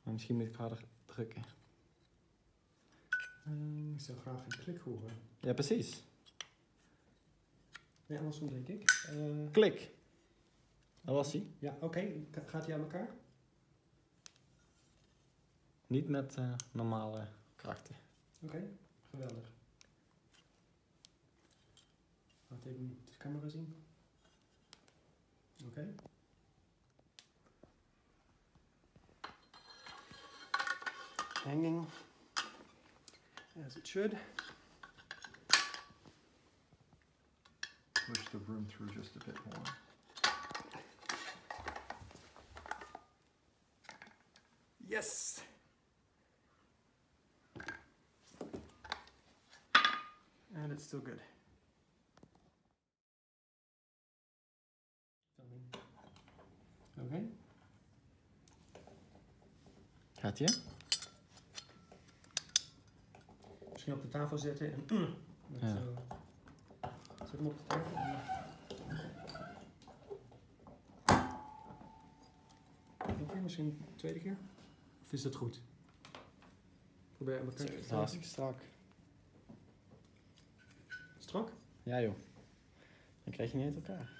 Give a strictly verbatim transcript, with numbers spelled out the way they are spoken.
Maar misschien moet ik harder drukken. Uh, ik zou graag een klik horen. Ja, precies. Nee, andersom denk ik. Uh, Klik. Dat was hij. Ja, oké. Okay. Gaat hij aan elkaar? Niet met uh, normale krachten. Oké, okay. Geweldig. Laat even de camera zien. Oké. Okay. Hanging as it should. Push the room through just a bit more. Yes! And it's still good. Oké. Okay. Gaat ie? Misschien op de tafel zetten en... Met, ja. uh, zet hem op de tafel. Eén keer, misschien de tweede keer? Of is dat goed? Probeer aan elkaar te krijgen. Hartstikke strak. Strak? Ja joh. Dan krijg je niet uit elkaar.